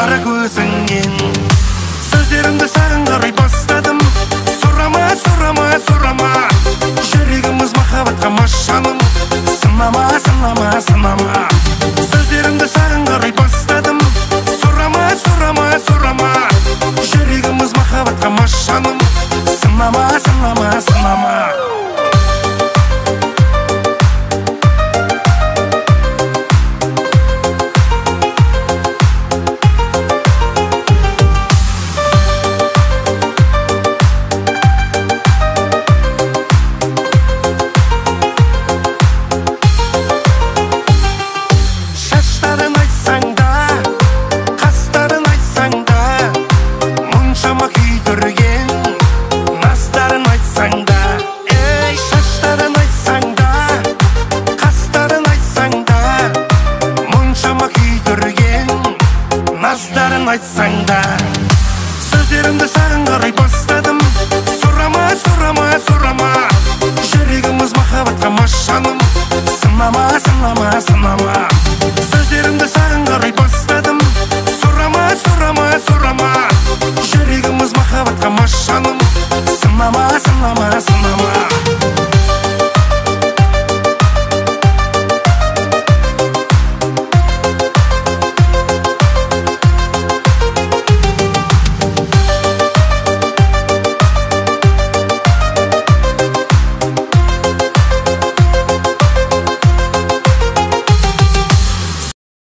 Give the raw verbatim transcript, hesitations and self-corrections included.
қара көзіңнен. Сөздерімді саған қарай бастадым. Сұрама, сұрама, сұрама, жүрегіміз махаббатқа машаным. Сынама, сынама, сынама, сөздерімді саған қарай бастадым. Сұрама, сұрама, сұрама, жүрегіміз махаббатқа машаным. Сынама, сынама, сынама. Айтсаң да, сөздерімді саған қарай бастадым. Сұрама, сұрама, сұрама, жүрегіміз махаббатқа машаным. Сынама, сынама, сынама, сөздерімді саған қарай бастадым.